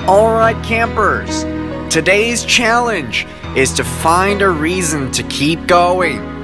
Alright campers, today's challenge is to find a reason to keep going.